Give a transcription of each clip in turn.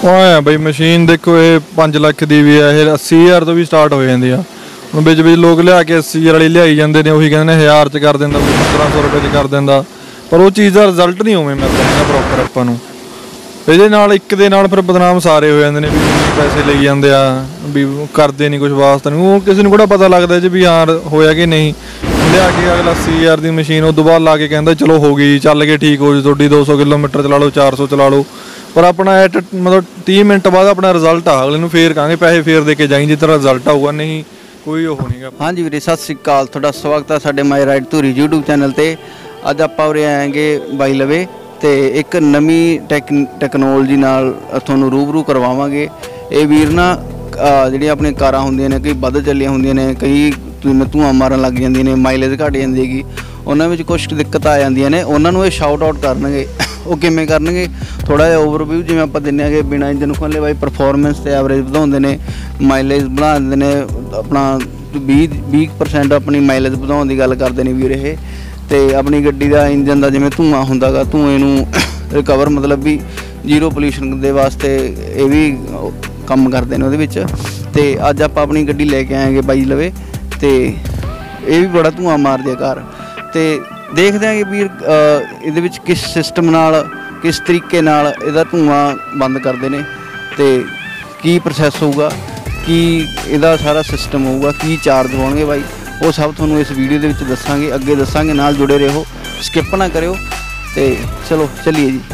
ਆਇਆ ਬਈ ਮਸ਼ੀਨ ਦੇਖੋ ਇਹ 5 ਲੱਖ ਦੀ ਵੀ ਹੈ, ਇਹ 80,000 ਤੋਂ ਵੀ ਸਟਾਰਟ ਹੋ ਜਾਂਦੀ ਆ। ਹੁਣ ਵਿੱਚ ਲੋਕ ਲਿਆ ਕੇ 80,000 ਵਾਲੀ ਲਿਆਈ ਜਾਂਦੇ ਨੇ, ਉਹੀ ਕਹਿੰਦੇ ਨੇ 1000 ਚ ਕਰ ਦਿੰਦਾ, 1500 ਰੁਪਏ ਚ ਕਰ ਦਿੰਦਾ, ਪਰ ਉਹ ਚੀਜ਼ ਦਾ ਰਿਜ਼ਲਟ ਨਹੀਂ ਉਵੇਂ ਮਿਲਦਾ ਹੈਗਾ ਪ੍ਰੋਪਰ ਆਪਾਂ ਨੂੰ। ਇਹਦੇ ਨਾਲ ਇੱਕ ਦੇ ਨਾਲ ਫਿਰ ਬਦਨਾਮ ਸਾਰੇ ਹੋ ਜਾਂਦੇ ਨੇ ਵੀ ਪੈਸੇ ਲਈ ਜਾਂਦੇ ਆ, ਵੀ ਕਰਦੇ ਨਹੀਂ ਕੁਛ ਵਾਸਤੇ ਨਹੀਂ, ਉਹ ਕਿਸੇ ਨੂੰ ਕਿਹੜਾ ਪਤਾ ਲੱਗਦਾ ਜੀ ਵੀ ਹਾਂ ਹੋਇਆ ਕਿ ਨਹੀਂ। ਲਿਆ ਕੇ ਅਗਲਾ 80,000 ਦੀ ਮਸ਼ੀਨ ਉਹ ਤੋਂ ਬਾਅਦ ਲਾ ਕੇ ਕਹਿੰਦਾ ਚਲੋ ਹੋ ਗਈ, ਚੱਲ ਕੇ ਠੀਕ ਹੋ ਜੀ ਤੁਹਾਡੀ, 200 ਕਿਲੋਮੀਟਰ ਚਲਾ ਲਓ, 400 ਚਲਾ ਲਓ, ਪਰ ਆਪਣਾ ਮਤਲਬ 30 ਮਿੰਟ ਬਾਅਦ ਆਪਣਾ ਰਿਜ਼ਲਟ ਆ ਅਗਲੇ ਨੂੰ ਫੇਰ ਕਹਾਂਗੇ ਪੈਸੇ ਫੇਰ ਦੇ ਕੇ ਜਾਈਂ ਜਿਸ ਤਰ੍ਹਾਂ ਰਿਜ਼ਲਟ ਆਊਗਾ, ਨਹੀਂ ਕੋਈ ਉਹ ਨਹੀਂਗਾ। ਹਾਂਜੀ ਵੀਰੇ ਸਤਿ ਸ਼੍ਰੀ ਅਕਾਲ, ਤੁਹਾਡਾ ਸਵਾਗਤ ਹੈ ਸਾਡੇ my ride Dhuri YouTube channel ਤੇ। ਅੱਜ ਆਪਾਂ ਉਰੇ ਆਏਗੇ ਬਾਈ ਲਵੇ ਤੇ ਇੱਕ ਨਵੀਂ ਟੈਕਨੋਲੋਜੀ ਨਾਲ ਤੁਹਾਨੂੰ ਰੂਬਰੂ ਕਰਵਾਵਾਂਗੇ। ਇਹ ਵੀਰ ਨਾ ਜਿਹੜੀਆਂ ਆਪਣੀਆਂ ਕਾਰਾਂ ਹੁੰਦੀਆਂ ਨੇ ਕਈ ਵੱਧ ਚੱਲੀਆਂ ਹੁੰਦੀਆਂ ਨੇ, ਕਈ ਧੂਆਂ ਮਾਰਨ ਲੱਗ ਜਾਂਦੀਆਂ ਨੇ, ਮਾਈਲੇਜ ਘੱਟ ਜਾਂਦੀ ਹੈਗੀ, ਉਹਨਾਂ ਵਿੱਚ ਕੁਛ ਦਿੱਕਤ ਆ ਜਾਂਦੀਆਂ ਨੇ, ਉਹਨਾਂ ਨੂੰ ਇਹ ਸ਼ਾਊਟ ਆਊਟ ਕਰਨਗੇ। ਉਹ ਕਿਵੇਂ ਕਰਨਗੇ ਥੋੜ੍ਹਾ ਜਿਹਾ ਓਵਰਵਿਊ ਜਿਵੇਂ ਆਪਾਂ ਦਿੰਦੇ ਹੈਗੇ, ਬਿਨਾਂ ਇੰਜਨ ਖੋਲ੍ਹੇ ਬਾਈ ਪਰਫੋਰਮੈਂਸ ਤੇ ਐਵਰੇਜ ਵਧਾਉਂਦੇ ਨੇ, ਮਾਈਲੇਜ ਵਧਾ ਦਿੰਦੇ ਨੇ, ਆਪਣਾ 20% ਆਪਣੀ ਮਾਈਲੇਜ ਵਧਾਉਣ ਦੀ ਗੱਲ ਕਰਦੇ ਨੇ ਵੀਰ ਇਹ। ਤੇ ਆਪਣੀ ਗੱਡੀ ਦਾ ਇੰਜਨ ਦਾ ਜਿਵੇਂ ਧੂਆਂ ਹੁੰਦਾ ਗਾ, ਧੂਏ ਨੂੰ ਰਿਕਵਰ ਮਤਲਬ ਵੀ ਜ਼ੀਰੋ ਪੋਲਿਊਸ਼ਨ ਦੇ ਵਾਸਤੇ ਇਹ ਵੀ ਕੰਮ ਕਰਦੇ ਨੇ ਉਹਦੇ ਵਿੱਚ। ਤੇ ਅੱਜ ਆਪਾਂ ਆਪਣੀ ਗੱਡੀ ਲੈ ਕੇ ਆਏਗੇ ਬਾਈ ਲਵੇ ਤੇ ਇਹ ਵੀ ਬੜਾ ਧੂਆਂ ਮਾਰਦੀ ਆ ਕਾਰ, ਤੇ ਦੇਖਦੇ ਹਾਂ ਕਿ ਵੀਰ ਇਹਦੇ ਵਿੱਚ ਕਿਸ ਸਿਸਟਮ ਨਾਲ ਕਿਸ ਤਰੀਕੇ ਨਾਲ ਇਹਦਾ ਧੂਆਂ ਬੰਦ ਕਰਦੇ ਨੇ ਤੇ ਕੀ ਪ੍ਰੋਸੈਸ ਹੋਊਗਾ, ਕੀ ਇਹਦਾ ਸਾਰਾ ਸਿਸਟਮ ਹੋਊਗਾ, ਕੀ ਚਾਰਜ ਹੋਣਗੇ ਬਾਈ, ਉਹ ਸਭ ਤੁਹਾਨੂੰ ਇਸ ਵੀਡੀਓ ਦੇ ਵਿੱਚ ਦੱਸਾਂਗੇ, ਅੱਗੇ ਦੱਸਾਂਗੇ, ਨਾਲ ਜੁੜੇ ਰਹੋ, ਸਕਿਪ ਨਾ ਕਰਿਓ। ਤੇ ਚਲੋ ਚੱਲੀਏ ਜੀ।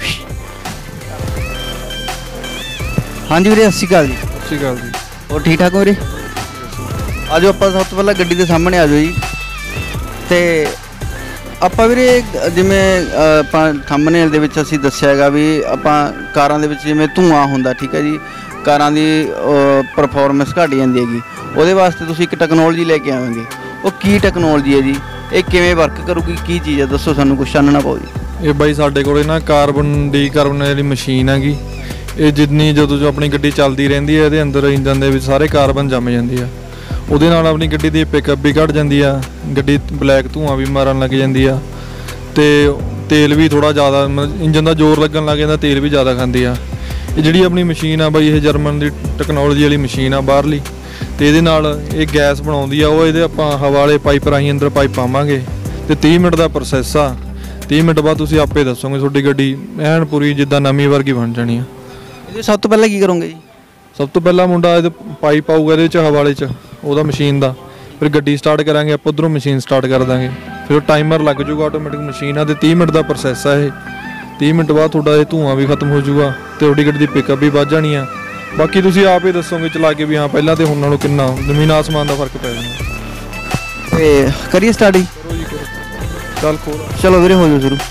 ਹਾਂਜੀ ਵੀਰੇ ਸਤਿ ਸ਼੍ਰੀ ਅਕਾਲ ਜੀ। ਸਤਿ ਸ਼੍ਰੀ ਅਕਾਲ ਜੀ। ਹੋਰ ਠੀਕ ਠਾਕ ਹੋ ਵੀਰੇ? ਆਜੋ ਆਪਾਂ ਸਭ ਤੋਂ ਪਹਿਲਾਂ ਗੱਡੀ ਦੇ ਸਾਹਮਣੇ ਆ ਜਾਓ ਜੀ। ਤੇ ਆਪਾਂ ਵੀਰੇ ਜਿਵੇਂ ਆਪਾਂ ਥੰਬਨੇਲ ਦੇ ਵਿੱਚ ਅਸੀਂ ਦੱਸਿਆ ਹੈਗਾ ਵੀ ਆਪਾਂ ਕਾਰਾਂ ਦੇ ਵਿੱਚ ਜਿਵੇਂ ਧੂਆਂ ਹੁੰਦਾ, ਠੀਕ ਹੈ ਜੀ, ਕਾਰਾਂ ਦੀ ਪਰਫੋਰਮੈਂਸ ਘੱਟ ਜਾਂਦੀ ਹੈਗੀ, ਉਹਦੇ ਵਾਸਤੇ ਤੁਸੀਂ ਇੱਕ ਟੈਕਨੋਲੋਜੀ ਲੈ ਕੇ ਆਵਾਂਗੇ। ਉਹ ਕੀ ਟੈਕਨੋਲੋਜੀ ਹੈ ਜੀ, ਇਹ ਕਿਵੇਂ ਵਰਕ ਕਰੂਗੀ, ਕੀ ਚੀਜ਼ ਹੈ, ਦੱਸੋ ਸਾਨੂੰ, ਕੁਛ ਚਾਨਣਾ ਪਾਓ ਜੀ। ਇਹ ਬਾਈ ਸਾਡੇ ਕੋਲ ਨਾ ਕਾਰਬਨ ਵਾਲੀ ਮਸ਼ੀਨ ਹੈਗੀ। ਇਹ ਜਿੰਨੀ ਜਦੋਂ ਜੋ ਆਪਣੀ ਗੱਡੀ ਚੱਲਦੀ ਰਹਿੰਦੀ ਹੈ ਇਹਦੇ ਅੰਦਰ ਇੰਜਨ ਦੇ ਵਿੱਚ ਸਾਰੇ ਕਾਰਬਨ ਜੰਮ ਜਾਂਦੀ ਆ, ਉਹਦੇ ਨਾਲ ਆਪਣੀ ਗੱਡੀ ਦੀ ਪਿਕਅਪ ਵੀ ਘੱਟ ਜਾਂਦੀ ਆ, ਗੱਡੀ ਬਲੈਕ ਧੂਆਂ ਵੀ ਮਾਰਨ ਲੱਗ ਜਾਂਦੀ ਆ, ਤੇ ਤੇਲ ਵੀ ਥੋੜ੍ਹਾ ਜ਼ਿਆਦਾ ਇੰਜਨ ਦਾ ਜ਼ੋਰ ਲੱਗਣ ਲੱਗ ਜਾਂਦਾ, ਤੇਲ ਵੀ ਜ਼ਿਆਦਾ ਖਾਂਦੀ ਆ। ਇਹ ਜਿਹੜੀ ਆਪਣੀ ਮਸ਼ੀਨ ਆ ਬਾਈ ਇਹ ਜਰਮਨ ਦੀ ਟੈਕਨੋਲੋਜੀ ਵਾਲੀ ਮਸ਼ੀਨ ਆ ਬਾਹਰਲੀ, ਤੇ ਇਹਦੇ ਨਾਲ ਇਹ ਗੈਸ ਬਣਾਉਂਦੀ ਆ, ਉਹ ਇਹਦੇ ਆਪਾਂ ਹਵਾ ਵਾਲੇ ਪਾਈਪ ਰਾਹੀਂ ਅੰਦਰ ਪਾਈਪ ਪਾਵਾਂਗੇ ਤੇ 30 ਮਿੰਟ ਦਾ ਪ੍ਰੋਸੈਸ ਆ। 30 ਮਿੰਟ ਬਾਅਦ ਤੁਸੀਂ ਆਪੇ ਦੱਸੋਗੇ ਤੁਹਾਡੀ ਗੱਡੀ ਐਨ ਪੂਰੀ ਜਿੱਦਾਂ ਨਵੀਂ ਵਰਗੀ ਬਣ ਜਾਣੀ ਆ। ਇਹਦੇ ਸਭ ਤੋਂ ਪਹਿਲਾਂ ਕੀ ਕਰੋਗੇ ਜੀ? ਸਭ ਤੋਂ ਪਹਿਲਾਂ ਮੁੰਡਾ ਇਹਦੇ ਪਾਈਪ ਆਊਗਾ ਇਹਦੇ 'ਚ ਹਵਾ ਵਾਲੇ 'ਚ ਉਹਦਾ ਮਸ਼ੀਨ ਦਾ, ਫਿਰ ਗੱਡੀ ਸਟਾਰਟ ਕਰਾਂਗੇ ਆਪਾਂ, ਉੱਧਰੋਂ ਮਸ਼ੀਨ ਸਟਾਰਟ ਕਰ ਦਾਂਗੇ, ਫਿਰ ਉਹ ਟਾਈਮਰ ਲੱਗ ਜਾਊਗਾ, ਆਟੋਮੈਟਿਕ ਮਸ਼ੀਨ ਆ, ਤੇ 30 ਮਿੰਟ ਦਾ ਪ੍ਰੋਸੈਸ ਆ ਇਹ। 30 ਮਿੰਟ ਬਾਅਦ ਤੁਹਾਡਾ ਇਹ ਧੂਆਂ ਵੀ ਖਤਮ ਹੋ ਜਾਊਗਾ ਤੇ ਤੁਹਾਡੀ ਗੱਡੀ ਦੀ ਪਿਕਅਪ ਵੀ ਵੱਧ ਜਾਣੀ ਆ। ਬਾਕੀ ਤੁਸੀਂ ਆਪ ਹੀ ਦੱਸੋਗੇ ਚਲਾ ਕੇ ਵੀ ਹਾਂ ਪਹਿਲਾਂ ਤੇ ਹੁਣ ਨਾਲੋਂ ਕਿੰਨਾ ਜ਼ਮੀਨ ਆਸਮਾਨ ਦਾ ਫਰਕ ਪੈ ਜਾਣਾ। ਤੇ ਕਰੀਏ ਸਟਾਰਟ ਜੀ? ਕਰੋ ਜੀ ਕਰੋ, ਚੱਲ ਖੋਲ। ਚਲੋ ਵੀਰੇ ਹੋ ਜਾਓ ਸ਼ੁਰੂ।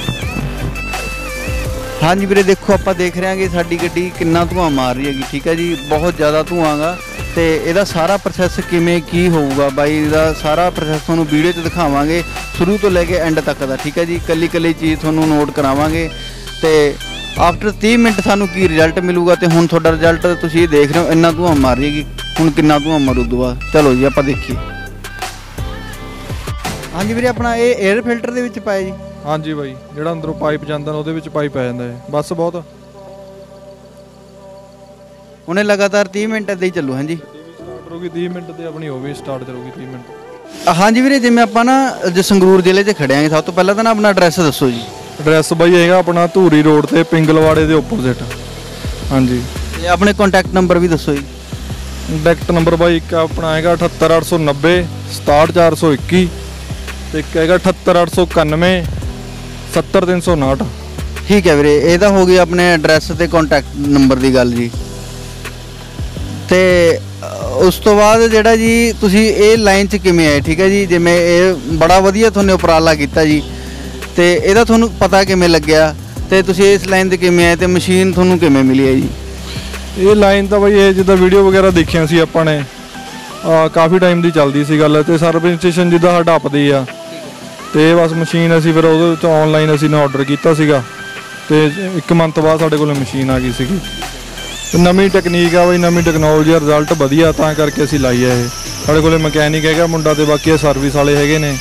ਹਾਂਜੀ ਵੀਰੇ ਦੇਖੋ ਆਪਾਂ ਦੇਖ ਰਹੇ ਹਾਂ ਕਿ ਸਾਡੀ ਗੱਡੀ ਕਿੰਨਾ ਧੂਆਂ ਮਾਰ ਰਹੀ ਹੈਗੀ, ਠੀਕ ਹੈ ਜੀ, ਬਹੁਤ ਜ਼ਿਆਦਾ ਧੂਆਂ ਗਾ। ਤੇ ਇਹਦਾ ਸਾਰਾ ਪ੍ਰੋਸੈਸ ਕਿਵੇਂ ਕੀ ਹੋਊਗਾ ਬਾਈ, ਇਹਦਾ ਸਾਰਾ ਪ੍ਰੋਸੈਸ ਤੁਹਾਨੂੰ ਵੀਡੀਓ 'ਚ ਦਿਖਾਵਾਂਗੇ ਸ਼ੁਰੂ ਤੋਂ ਲੈ ਕੇ ਐਂਡ ਤੱਕ ਦਾ, ਠੀਕ ਹੈ ਜੀ, ਇਕੱਲੀ ਇਕੱਲੀ ਚੀਜ਼ ਤੁਹਾਨੂੰ ਨੋਟ ਕਰਾਵਾਂਗੇ। ਤੇ ਆਫਟਰ 30 ਮਿੰਟ ਸਾਨੂੰ ਕੀ ਰਿਜ਼ਲਟ ਮਿਲੂਗਾ, ਤੇ ਹੁਣ ਤੁਹਾਡਾ ਰਿਜ਼ਲਟ ਤੁਸੀਂ ਦੇਖ ਰਹੇ ਹੋ, ਇੰਨਾ ਧੂਆਂ ਮਾਰ ਰਹੀ ਹੈਗੀ, ਹੁਣ ਕਿੰਨਾ ਧੂਆਂ ਮਾਰੂ ਤੋਂ ਬਾਅਦ। ਚਲੋ ਜੀ ਆਪਾਂ ਦੇਖੀਏ। ਹਾਂਜੀ ਵੀਰੇ ਆਪਣਾ ਇਹ 에ਅਰ ਫਿਲਟਰ ਦੇ ਵਿੱਚ ਪਾਇਆ ਜੀ? ਹਾਂਜੀ ਬਾਈ, ਜਿਹੜਾ ਅੰਦਰੋਂ ਪਾਈਪ ਜਾਂਦਾ ਉਹਦੇ ਵਿੱਚ ਪਾਈਪ ਪੈ ਜਾਂਦਾ ਹੈ, ਬਸ ਬਹੁਤ। ਉਹਨੇ ਲਗਾਤਾਰ 30 ਮਿੰਟ ਇੱਦਾਂ ਹੀ ਚੱਲੂ। ਹਾਂਜੀ ਸਟਾਰਟ ਕਰੂਗੀ 30 ਮਿੰਟ ਤੇ ਆਪਣੀ ਉਹ ਵੀ ਸਟਾਰਟ ਕਰੂਗੀ 30 ਮਿੰਟ। ਹਾਂਜੀ ਵੀਰੇ ਜਿਵੇਂ ਆਪਾਂ ਨਾ ਸੰਗਰੂਰ ਜ਼ਿਲ੍ਹੇ 'ਚ ਖੜੇ ਆਂਗੇ, ਸਭ ਤੋਂ ਪਹਿਲਾਂ ਤਾਂ ਨਾ ਆਪਣਾ ਐਡਰੈਸ ਦੱਸੋ ਜੀ। ਐਡਰੈਸ ਬਾਈ ਹੈਗਾ ਆਪਣਾ ਧੂਰੀ ਰੋਡ ਤੇ ਪਿੰਗਲਵਾੜੇ ਦੇ ਆਪੋਜ਼ਿਟ। ਹਾਂਜੀ ਤੇ ਆਪਣੇ ਕੰਟੈਕਟ ਨੰਬਰ ਵੀ ਦੱਸੋ ਜੀ। ਕੰਟੈਕਟ ਨੰਬਰ ਬਾਈ ਇੱਕ ਆਪਣਾ ਹੈਗਾ 78890 67421 ਤੇ ਇੱਕ ਹੈਗਾ 78891 70359। ਠੀਕ ਹੈ ਵੀਰੇ, ਇਹ ਤਾਂ ਹੋ ਗਈ ਆਪਣੇ ਐਡਰੈਸ ਤੇ ਕੰਟੈਕਟ ਨੰਬਰ ਦੀ ਗੱਲ ਜੀ। ਤੇ ਉਸ ਤੋਂ ਬਾਅਦ ਜਿਹੜਾ ਜੀ ਤੁਸੀਂ ਇਹ ਲਾਈਨ 'ਚ ਕਿਵੇਂ ਆਏ, ਠੀਕ ਹੈ ਜੀ, ਜਿਵੇਂ ਇਹ ਬੜਾ ਵਧੀਆ ਤੁਹਾਨੂੰ ਉਪਰਾਲਾ ਕੀਤਾ ਜੀ, ਤੇ ਇਹਦਾ ਤੁਹਾਨੂੰ ਪਤਾ ਕਿਵੇਂ ਲੱਗਿਆ ਤੇ ਤੁਸੀਂ ਇਸ ਲਾਈਨ 'ਤੇ ਕਿਵੇਂ ਆਏ ਤੇ ਮਸ਼ੀਨ ਤੁਹਾਨੂੰ ਕਿਵੇਂ ਮਿਲੀ ਹੈ ਜੀ? ਇਹ ਲਾਈਨ ਤਾਂ ਬਾਈ ਇਹ ਜਿੱਦਾਂ ਵੀਡੀਓ ਵਗੈਰਾ ਦੇਖਿਆ ਸੀ ਆਪਾਂ ਨੇ, ਕਾਫੀ ਟਾਈਮ ਦੀ ਚੱਲਦੀ ਸੀ ਗੱਲ, ਤੇ ਸਰਵਿਸ ਸਟੇਸ਼ਨ ਜਿੱਦਾਂ ਸਾਡਾ ਆਪਦੀ ਆ, ਤੇ ਬਸ ਮਸ਼ੀਨ ਅਸੀਂ ਫਿਰ ਉਹਦੇ ਵਿੱਚ ਔਨਲਾਈਨ ਅਸੀਂ ਨੇ ਆਰਡਰ ਕੀਤਾ ਸੀਗਾ, ਤੇ 1 ਮੰਥ ਬਾਅਦ ਸਾਡੇ ਕੋਲ ਮਸ਼ੀਨ ਆ ਗਈ ਸੀਗੀ। ਨਵੀਂ ਟੈਕਨੀਕ ਆ ਬਈ, ਨਵੀਂ ਟੈਕਨੋਲੋਜੀ, ਰਿਜ਼ਲਟ ਵਧੀਆ, ਤਾਂ ਕਰਕੇ ਅਸੀਂ ਲਾਈ ਆ ਇਹ। ਸਾਡੇ ਕੋਲ ਮਕੈਨਿਕ ਹੈਗਾ ਮੁੰਡਾ, ਤੇ ਬਾਕੀ ਸਰਵਿਸ ਵਾਲੇ ਹੈਗੇ ਨੇ,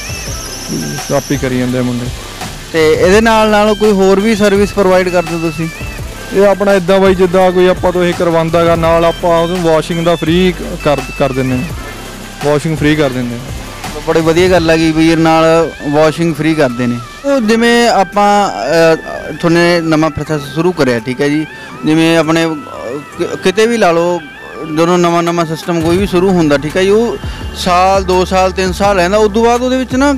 ਆਪ ਹੀ ਕਰੀ ਜਾਂਦੇ ਮੁੰਡੇ। ਤੇ ਇਹਦੇ ਨਾਲ ਕੋਈ ਹੋਰ ਵੀ ਸਰਵਿਸ ਪ੍ਰੋਵਾਈਡ ਕਰਦੇ ਤੁਸੀਂ? ਇਹ ਆਪਣਾ ਇਦਾਂ ਬਾਈ ਜਿੱਦਾਂ ਕੋਈ ਆਪਾਂ ਤੋਂ ਇਹ ਕਰਵਾਉਂਦਾ ਗਾ, ਨਾਲ ਆਪਾਂ ਉਹਨੂੰ ਵਾਸ਼ਿੰਗ ਦਾ ਫ੍ਰੀ ਕਰ ਦਿੰਦੇ ਹਾਂ, ਵਾਸ਼ਿੰਗ ਫ੍ਰੀ ਕਰ ਦਿੰਦੇ ਹਾਂ। ਬੜੀ ਵਧੀਆ ਗੱਲ ਹੈਗੀ ਵੀਰ ਨਾਲ ਵਾਸ਼ਿੰਗ ਫ੍ਰੀ ਕਰਦੇ ਨੇ। ਉਹ ਜਿਵੇਂ ਆਪਾਂ ਤੁਹਾਨੇ ਨਵਾਂ ਪ੍ਰੋਸੈਸ ਸ਼ੁਰੂ ਕਰਿਆ, ਠੀਕ ਹੈ ਜੀ, ਜਿਵੇਂ ਆਪਣੇ ਕਿਤੇ ਵੀ ਲਾ ਲਓ ਜਦੋਂ ਨਵਾਂ ਸਿਸਟਮ ਕੋਈ ਵੀ ਸ਼ੁਰੂ ਹੁੰਦਾ, ਠੀਕ ਹੈ ਜੀ, ਉਹ ਸਾਲ 2 ਸਾਲ 3 ਸਾਲ ਰਹਿੰਦਾ। ਉਸ ਤੋਂ ਬਾਅਦ ਉਹਦੇ ਵਿੱਚ ਨਾ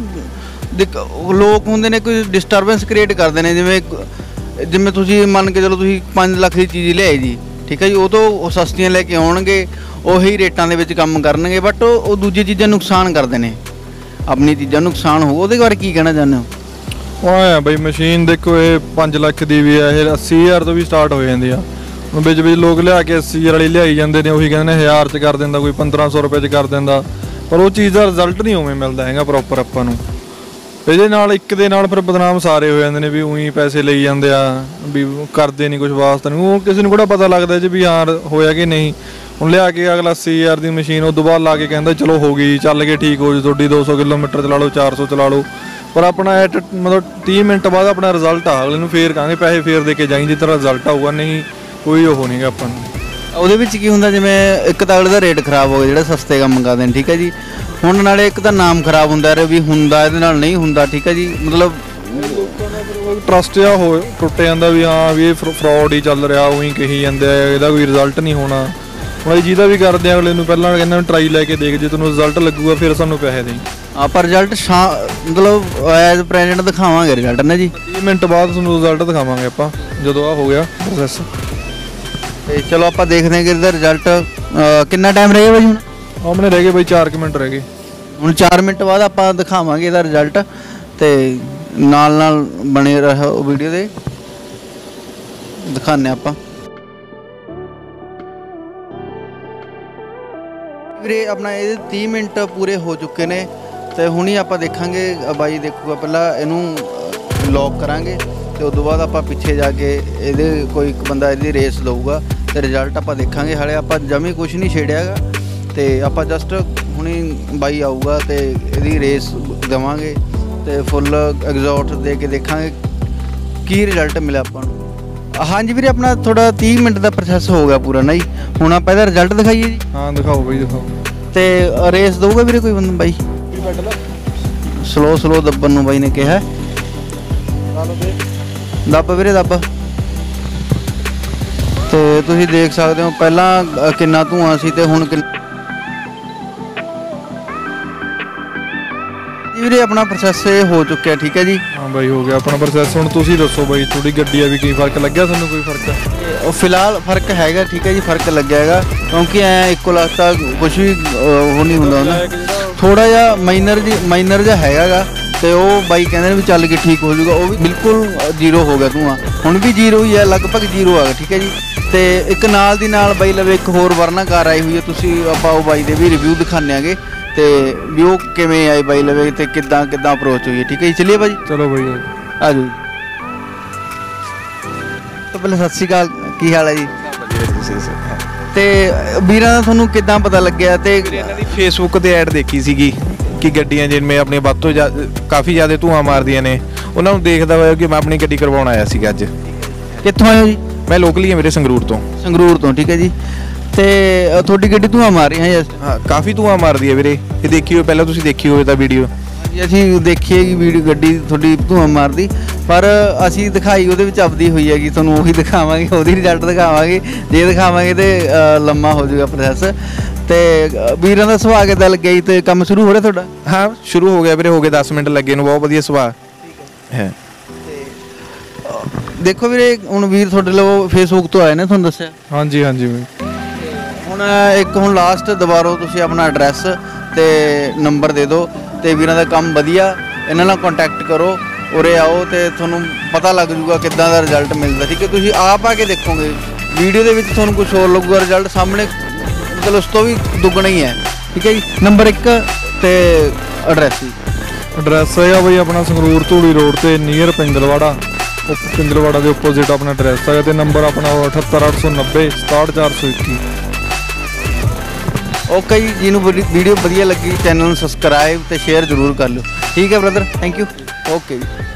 ਲੋਕ ਹੁੰਦੇ ਨੇ ਕੋਈ ਡਿਸਟਰਬੈਂਸ ਕ੍ਰੀਏਟ ਕਰਦੇ ਨੇ। ਜਿਵੇਂ ਤੁਸੀਂ ਮੰਨ ਕੇ ਚਲੋ ਤੁਸੀਂ 5 ਲੱਖ ਦੀ ਚੀਜ਼ ਲਿਆਏ ਜੀ, ਠੀਕ ਹੈ ਜੀ, ਉਹ ਤੋਂ ਉਹ ਸਸਤੀਆਂ ਲੈ ਕੇ ਆਉਣਗੇ, ਉਹੀ ਰੇਟਾਂ ਦੇ ਵਿੱਚ ਕੰਮ ਕਰਨਗੇ, ਬਟ ਉਹ ਦੂਜੀ ਚੀਜ਼ਾਂ ਨੁਕਸਾਨ ਕਰਦੇ ਨੇ, ਆਪਣੀ ਚੀਜ਼ਾਂ ਨੁਕਸਾਨ ਹੋਊ। ਉਹਦੇ ਬਾਰੇ ਕੀ ਕਹਿਣਾ ਚਾਹੁੰਦੇ ਹੋ? ਉਹ ਆਇਆ ਬਈ ਮਸ਼ੀਨ ਦੇਖੋ, ਇਹ 5 ਲੱਖ ਦੀ ਵੀ ਆ, ਇਹ 80,000 ਤੋਂ ਵੀ ਸਟਾਰਟ ਹੋ ਜਾਂਦੀ ਆ। ਹੁਣ ਵਿੱਚ ਲੋਕ ਲਿਆ ਕੇ 80,000 ਵਾਲੀ ਲਿਆਈ ਜਾਂਦੇ ਨੇ, ਉਹੀ ਕਹਿੰਦੇ ਨੇ 1000 'ਚ ਕਰ ਦਿੰਦਾ, ਕੋਈ 1500 ਰੁਪਏ 'ਚ ਕਰ ਦਿੰਦਾ, ਪਰ ਉਹ ਚੀਜ਼ ਦਾ ਰਿਜ਼ਲਟ ਨਹੀਂ ਉਵੇਂ ਮਿਲਦਾ ਹੈਗਾ ਪ੍ਰੋਪਰ ਆਪਾਂ ਨੂੰ। ਇਹਦੇ ਨਾਲ ਇੱਕ ਦੇ ਨਾਲ ਫਿਰ ਬਦਨਾਮ ਸਾਰੇ ਹੋ ਜਾਂਦੇ ਨੇ ਵੀ ਉਹੀ ਪੈਸੇ ਲਈ ਜਾਂਦੇ ਆ, ਵੀ ਕਰਦੇ ਨਹੀਂ ਕੁਝ ਵਾਸਤਾ ਨਹੀਂ। ਉਹ ਕਿਸੇ ਨੂੰ ਕਿਹੜਾ ਪਤਾ ਲੱਗਦਾ ਜੀ ਵੀ ਹਾਂ ਹੋਇਆ ਕਿ ਨਹੀਂ। ਹੁਣ ਲਿਆ ਕੇ ਅਗਲਾ 80,000 ਦੀ ਮਸ਼ੀਨ ਉਹ ਤੋਂ ਬਾਅਦ ਲਾ ਕੇ ਕਹਿੰਦਾ ਚਲੋ ਹੋ ਗਈ, ਚੱਲ ਕੇ ਠੀਕ ਹੋ ਜੂ ਤੁਹਾਡੀ, 200 ਕਿਲੋਮੀਟਰ ਚਲਾ ਲਓ, 400 ਚਲਾ ਲਓ, ਪਰ ਆਪਣਾ ਮਤਲਬ 30 ਮਿੰਟ ਬਾਅਦ ਆਪਣਾ ਰਿਜ਼ਲਟ ਆ, ਅਗਲੇ ਨੂੰ ਫੇਰ ਕਹਾਂਗੇ ਪੈਸੇ ਫੇਰ ਦੇ ਕੇ ਜਾਈਂ, ਜਿਸ ਤਰ੍ਹਾਂ ਰਿਜ਼ਲਟ ਆਊਗਾ, ਨਹੀਂ ਕੋਈ ਉਹ ਨਹੀਂਗਾ ਆਪਾਂ ਨੂੰ। ਉਹਦੇ ਵਿੱਚ ਕੀ ਹੁੰਦਾ, ਜਿਵੇਂ ਇੱਕ ਤਾਂ ਅਗਲੇ ਦਾ ਰੇਟ ਖਰਾਬ ਹੋ ਗਿਆ ਜਿਹੜਾ ਸਸਤੇ ਕੰਮ ਕਰਦੇ ਨੇ, ਠੀਕ ਹੈ ਜੀ। ਹੁਣ ਨਾਲੇ ਇੱਕ ਤਾਂ ਨਾਮ ਖਰਾਬ ਹੁੰਦਾ ਰਿਹਾ ਵੀ ਹੁੰਦਾ ਇਹਦੇ ਨਾਲ ਨਹੀਂ ਹੁੰਦਾ, ਠੀਕ ਹੈ ਜੀ, ਮਤਲਬ ਲੋਕਾਂ ਦਾ ਟਰਸਟ ਜਿਹਾ ਟੁੱਟ ਜਾਂਦਾ ਵੀ ਹਾਂ ਵੀ ਇਹ ਫਰਾਡ ਹੀ ਚੱਲ ਰਿਹਾ, ਉਹੀ ਕਹੀ ਜਾਂਦੇ ਆ, ਇਹਦਾ ਕੋਈ ਰਿਜ਼ਲਟ ਨਹੀਂ ਹੋਣਾ। ਹੁਣ ਜਿਹਦਾ ਵੀ ਕਰਦੇ ਆ ਅਗਲੇ ਨੂੰ ਪਹਿਲਾਂ ਕਹਿੰਦਾ ਟਰਾਈ ਲੈ ਕੇ ਦੇਖ, ਜੇ ਤੈਨੂੰ ਰਿਜ਼ਲਟ ਲੱਗੂਗਾ ਫਿਰ ਸਾਨੂੰ ਪੈਸੇ ਦੇਈਂ। ਆਪਾਂ ਰਿਜ਼ਲਟ ਮਤਲਬ ਐਜ਼ ਪ੍ਰੈਜ਼ੈਂਟ ਦਿਖਾਵਾਂਗੇ ਰਿਜ਼ਲਟ ਨਾ ਜੀ, 30 ਮਿੰਟ ਬਾਅਦ ਤੁਹਾਨੂੰ ਰਿਜ਼ਲਟ ਦਿਖਾਵਾਂਗੇ ਆਪਾਂ ਜਦੋਂ ਆ ਹੋ ਗਿਆ ਪ੍ਰੋਸੈਸ। ਤੇ ਚਲੋ ਆਪਾਂ ਦੇਖਦੇ ਹਾਂ ਕਿ ਇਹਦਾ ਰਿਜ਼ਲਟ ਕਿੰਨਾ ਟਾਈਮ ਰਹਿ ਗਿਆ ਬਾਈ? ਹੁਣ ਆਪਣੇ ਰਹਿ ਗਏ ਬਾਈ 4 ਮਿੰਟ ਰਹਿ ਗਏ। ਹੁਣ 4 ਮਿੰਟ ਬਾਅਦ ਆਪਾਂ ਦਿਖਾਵਾਂਗੇ ਇਹਦਾ ਰਿਜ਼ਲਟ, ਤੇ ਨਾਲ ਬਣੇ ਰਹੋ ਵੀਡੀਓ ਦੇ, ਦਿਖਾਉਂਦੇ ਆਪਾਂ। ਵੀਰੇ ਆਪਣਾ ਇਹਦੇ 30 ਮਿੰਟ ਪੂਰੇ ਹੋ ਚੁੱਕੇ ਨੇ, ਤੇ ਹੁਣੀ ਆਪਾਂ ਦੇਖਾਂਗੇ, ਬਾਈ ਦੇਖੂਗਾ ਪਹਿਲਾਂ ਇਹਨੂੰ ਲੌਕ ਕਰਾਂਗੇ, ਤੇ ਉਸ ਤੋਂ ਬਾਅਦ ਆਪਾਂ ਪਿੱਛੇ ਜਾ ਕੇ ਇਹਦੇ ਕੋਈ ਇੱਕ ਬੰਦਾ ਇਹਦੀ ਰੇਸ ਲਊਗਾ, ਤੇ ਰਿਜ਼ਲਟ ਆਪਾਂ ਦੇਖਾਂਗੇ। ਹਾਲੇ ਆਪਾਂ ਜਮੀ ਕੁਝ ਨਹੀਂ ਛੇੜਿਆ ਹੈਗਾ, ਤੇ ਆਪਾਂ ਜਸਟ ਹੁਣੀ ਬਾਈ ਆਊਗਾ ਤੇ ਇਹਦੀ ਰੇਸ ਦੇਵਾਂਗੇ, ਤੇ ਫੁੱਲ ਐਗਜ਼ੌਸਟ ਦੇ ਕੇ ਦੇਖਾਂਗੇ ਕੀ ਰਿਜ਼ਲਟ ਮਿਲਿਆ ਆਪਾਂ ਨੂੰ। ਹਾਂਜੀ ਵੀਰੇ, ਆਪਣਾ ਥੋੜਾ 30 ਮਿੰਟ ਦਾ ਪ੍ਰੋਸੈਸ ਹੋ ਗਿਆ ਪੂਰਾ ਨਾ ਜੀ। ਹੁਣ ਆਪਾਂ ਇਹਦਾ ਰਿਜ਼ਲਟ ਦਿਖਾਈਏ ਜੀ। ਹਾਂ ਦਿਖਾਓ ਬਾਈ, ਦਿਖਾਓ। ਤੇ ਰੇਸ ਦਊਗਾ ਵੀਰੇ ਕੋਈ ਬੰਦਾ ਬਾਈ? ਸਲੋ ਦੱਬਣ ਨੂੰ ਬਾਈ ਨੇ ਕਿਹਾ। ਦੱਬ ਵੀਰੇ ਦੱਬ। ਤੇ ਤੁਸੀਂ ਦੇਖ ਸਕਦੇ ਹੋ ਪਹਿਲਾਂ ਕਿੰਨਾ ਧੂਆਂ ਸੀ ਤੇ ਹੁਣ ਵੀਰੇ ਆਪਣਾ ਪ੍ਰੋਸੈਸ ਹੋ ਚੁੱਕਿਆ, ਠੀਕ ਹੈ ਜੀ। ਹਾਂ ਬਾਈ ਹੋ ਗਿਆ ਆਪਣਾ ਪ੍ਰੋਸੈਸ। ਹੁਣ ਤੁਸੀਂ ਦੱਸੋ ਬਾਈ, ਤੁਹਾਡੀ ਗੱਡੀ ਆ ਵੀ ਕੀ ਫਰਕ ਲੱਗਿਆ ਤੁਹਾਨੂੰ? ਕੋਈ ਫਰਕ ਫਿਲਹਾਲ ਫਰਕ ਹੈਗਾ, ਠੀਕ ਹੈ ਜੀ, ਫਰਕ ਲੱਗਿਆ ਹੈਗਾ, ਕਿਉਂਕਿ ਐ ਇੱਕੋ ਲੱਖ ਤਾਂ ਕੁਝ ਵੀ ਉਹ ਨਹੀਂ ਹੁੰਦਾ ਨਾ, ਥੋੜਾ ਜਿਹਾ ਮਾਈਨਰ ਜਿਹਾ ਹੈਗਾ, ਤੇ ਉਹ ਬਾਈ ਕਹਿੰਦੇ ਨੇ ਵੀ ਚੱਲ ਕੇ ਠੀਕ ਹੋ ਜਾਊਗਾ। ਉਹ ਵੀ ਬਿਲਕੁਲ ਜ਼ੀਰੋ ਹੋ ਗਿਆ ਧੂਆਂ, ਹੁਣ ਵੀ ਜ਼ੀਰੋ ਹੀ ਹੈ, ਲਗਭਗ ਜ਼ੀਰੋ ਆ ਗਿਆ, ਠੀਕ ਹੈ ਜੀ। ਤੇ ਇੱਕ ਨਾਲ ਦੀ ਨਾਲ ਬਾਈ ਲਵੇ ਇੱਕ ਹੋਰ ਵਰਨਾ ਕਾਰ ਆਈ ਹੋਈ ਹੈ, ਤੁਸੀਂ ਆਪਾਂ ਉਹ ਬਾਈ ਦੇ ਵੀ ਰਿਵਿਊ ਦਿਖਾਉਂਦੇ ਆਂਗੇ, ਤੇ ਵੀ ਉਹ ਕਿਵੇਂ ਆਈ ਬਾਈ ਲਵੇ ਤੇ ਕਿੱਦਾਂ ਅਪਰੋਚ ਹੋਈ ਹੈ, ਠੀਕ ਹੈ ਜੀ। ਚਲਿਏ ਭਾਜੀ, ਚਲੋ ਬਾਈ ਆ ਜਾਓ। ਤਾਂ ਪਹਿਲਾਂ ਸਤਿ ਸ਼੍ਰੀ ਅਕਾਲ, ਕੀ ਹਾਲ ਹੈ ਜੀ? ਤੇ ਵੀਰਾਂ ਦਾ ਤੁਹਾਨੂੰ ਕਿੱਦਾਂ ਪਤਾ ਲੱਗਿਆ? ਤੇ ਇਹਨਾਂ ਦੀ ਫੇਸਬੁੱਕ ਤੇ ਐਡ ਦੇਖੀ ਸੀਗੀ ਕਿ ਗੱਡੀਆਂ ਜਿਵੇਂ ਆਪਣੇ ਵੱਧ ਤੋਂ ਕਾਫੀ ਜ਼ਿਆਦਾ ਧੂਆਂ ਮਾਰਦੀਆਂ ਨੇ, ਉਹਨਾਂ ਨੂੰ ਦੇਖਦਾ ਹੋਇਆ ਕਿ ਮੈਂ ਆਪਣੀ ਗੱਡੀ ਕਰਵਾਉਣ ਆਇਆ ਸੀਗਾ ਅੱਜ। ਕਿੱਥੋਂ ਆਏ ਹੋ ਜੀ? ਮੈਂ ਲੋਕਲੀ ਹਾਂ ਮੇਰੇ, ਸੰਗਰੂਰ ਤੋਂ। ਠੀਕ ਹੈ ਜੀ। ਤੇ ਤੁਹਾਡੀ ਗੱਡੀ ਧੂਆਂ ਮਾਰ ਰਹੀ ਹੈ? ਹਾਂ ਕਾਫੀ ਧੂਆਂ ਮਾਰਦੀ ਹੈ ਵੀਰੇ, ਇਹ ਦੇਖੀ ਹੋਵੇ, ਪਹਿਲਾਂ ਤੁਸੀਂ ਦੇਖੀ ਹੋਵੇ ਤਾਂ ਵੀਡੀਓ। ਅਸੀਂ ਦੇਖੀਏ ਕਿ ਵੀਡੀਓ ਗੱਡੀ ਤੁਹਾਡੀ ਧੂਆਂ ਮਾਰਦੀ, ਪਰ ਅਸੀਂ ਦਿਖਾਈ ਉਹਦੇ ਵਿੱਚ ਆਪਦੀ ਹੋਈ ਹੈਗੀ, ਤੁਹਾਨੂੰ ਉਹੀ ਦਿਖਾਵਾਂਗੇ, ਉਹਦੀ ਰਿਜ਼ਲਟ ਦਿਖਾਵਾਂਗੇ। ਜੇ ਦਿਖਾਵਾਂਗੇ ਤੇ ਲੰਮਾ ਹੋ ਜਾਊਗਾ ਪ੍ਰੋਸੈਸ। ਤੇ ਵੀਰਾਂ ਦਾ ਸੁਭਾਅ ਕਿੱਦਾਂ ਲੱਗਿਆ ਜੀ? ਤੇ ਕੰਮ ਸ਼ੁਰੂ ਹੋ ਰਿਹਾ ਤੁਹਾਡਾ? ਹਾਂ ਸ਼ੁਰੂ ਹੋ ਗਿਆ ਵੀਰੇ, ਹੋ ਗਏ 10 ਮਿੰਟ ਲੱਗੇ ਨੂੰ, ਬਹੁਤ ਵਧੀਆ ਸੁਭਾਅ ਹੈ। ਦੇਖੋ ਵੀਰੇ, ਹੁਣ ਵੀਰ ਤੁਹਾਡੇ ਲੋ ਫੇਸਬੁੱਕ ਤੋਂ ਆਏ ਨੇ, ਤੁਹਾਨੂੰ ਦੱਸਿਆ? ਹਾਂਜੀ ਹੁਣ ਲਾਸਟ ਦੁਬਾਰਾ ਤੁਸੀਂ ਆਪਣਾ ਐਡਰੈਸ ਤੇ ਨੰਬਰ ਦੇ ਦਿਓ, ਤੇ ਵੀਰਾਂ ਦਾ ਕੰਮ ਵਧੀਆ, ਇਹਨਾਂ ਨਾਲ ਕੰਟੈਕਟ ਕਰੋ, ਉਰੇ ਆਓ ਤੇ ਤੁਹਾਨੂੰ ਪਤਾ ਲੱਗ ਜੂਗਾ ਕਿੱਦਾਂ ਦਾ ਰਿਜ਼ਲਟ ਮਿਲਦਾ, ਠੀਕ ਹੈ। ਤੁਸੀਂ ਆਪ ਆ ਕੇ ਦੇਖੋਗੇ, ਵੀਡੀਓ ਦੇ ਵਿੱਚ ਤੁਹਾਨੂੰ ਕੁਝ ਹੋਰ ਲੱਗੂਗਾ, ਰਿਜ਼ਲਟ ਸਾਹਮਣੇ ਮਤਲਬ ਉਸ ਤੋਂ ਵੀ ਦੁੱਗਣਾ ਹੀ ਹੈ, ਠੀਕ ਹੈ ਜੀ। ਨੰਬਰ 1 ਤੇ ਐਡਰੈਸ ਹੈਗਾ ਬਈ ਆਪਣਾ ਸੰਗਰੂਰ ਧੂੜੀ ਰੋਡ ਤੇ ਨੀਅਰ ਪਿੰਗਲਵਾੜਾ ਦੇ ਆਪੋਜ਼ਿਟ ਆਪਣਾ ਐਡਰੈਸ ਹੈਗਾ, ਤੇ ਨੰਬਰ ਆਪਣਾ 78890 67421। ਓਕੇ ਜੀ, ਜਿਹਨੂੰ ਵੀਡੀਓ ਵਧੀਆ ਲੱਗੀ ਚੈਨਲ ਨੂੰ ਸਬਸਕ੍ਰਾਈਬ ਤੇ ਸ਼ੇਅਰ ਜ਼ਰੂਰ ਕਰ ਲਿਓ, ਠੀਕ ਹੈ ਬ੍ਰਦਰ, ਥੈਂਕ ਯੂ, ਓਕੇ ਜੀ।